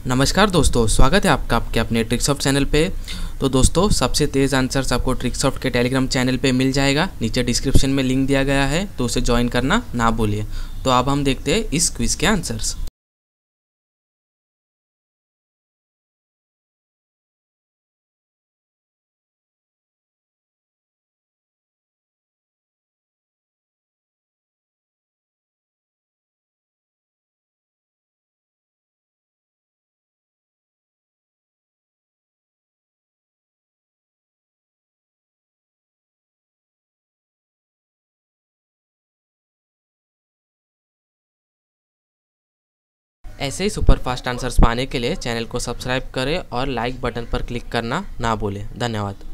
नमस्कार दोस्तों, स्वागत है आपका आपके अपने ट्रिकसॉफ्ट चैनल पे। तो दोस्तों, सबसे तेज़ आंसर्स आपको ट्रिकसॉफ्ट के टेलीग्राम चैनल पे मिल जाएगा। नीचे डिस्क्रिप्शन में लिंक दिया गया है, तो उसे ज्वाइन करना ना भूलिए। तो अब हम देखते हैं इस क्विज़ के आंसर्स। ऐसे ही सुपरफास्ट आंसर्स पाने के लिए चैनल को सब्सक्राइब करें और लाइक बटन पर क्लिक करना ना भूलें। धन्यवाद।